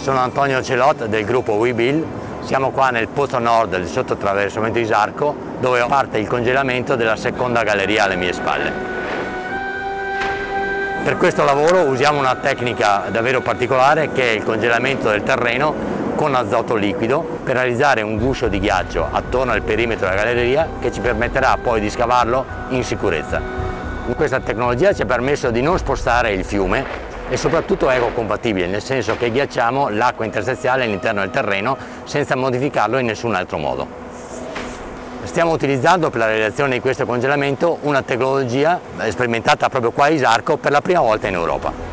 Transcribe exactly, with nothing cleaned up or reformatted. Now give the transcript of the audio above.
Sono Antonio Celot del gruppo Webuild. Siamo qua nel posto nord del sottotraversamento Isarco, dove parte il congelamento della seconda galleria alle mie spalle. Per questo lavoro usiamo una tecnica davvero particolare, che è il congelamento del terreno con azoto liquido, per realizzare un guscio di ghiaccio attorno al perimetro della galleria che ci permetterà poi di scavarlo in sicurezza. Questa tecnologia ci ha permesso di non spostare il fiume e soprattutto è ecocompatibile, nel senso che ghiacciamo l'acqua interstiziale all'interno del terreno senza modificarlo in nessun altro modo. Stiamo utilizzando per la realizzazione di questo congelamento una tecnologia sperimentata proprio qua a Isarco per la prima volta in Europa.